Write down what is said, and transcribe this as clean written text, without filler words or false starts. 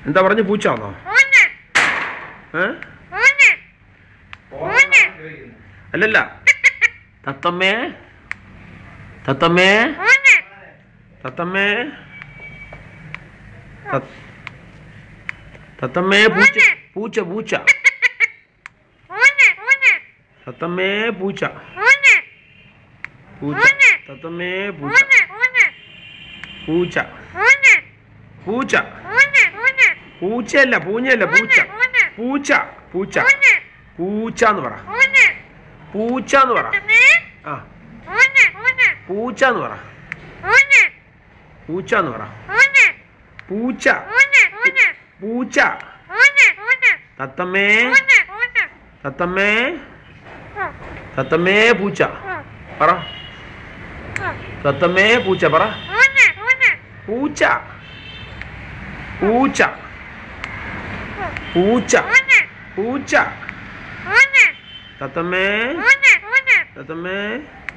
എന്താ പറഞ്ഞു? പൂച്ചാന്നോ? അല്ലല്ല, തത്തമ്മേ തത്തമ്മേ തത്തമ്മേ തത്തമ്മേ പൂച്ച പൂച്ച പൂച്ച തത്തമ്മേ പൂച്ച പൂച്ച തത്തമ്മേ പൂച്ച പൂച്ച പൂച്ച പൂച്ചയല്ല, പൂഞ്ഞയല്ല, പൂച്ച പൂച്ച പൂച്ച പൂച്ച എന്ന് പറ. പൂച്ച എന്ന് പറ. ആ, പൂച്ച എന്ന് പറ. പൂച്ച എന്ന് പറ. പൂച്ച പൂച്ച തത്തമ്മേ തത്തമ്മേ തത്തമ്മേ പൂച്ച പറ. തത്തമ്മേ പൂച്ച പറ. പൂച്ച പൂച്ച പൂച്ച പൂച്ച തത്തമ്മേ തത്തമ്മേ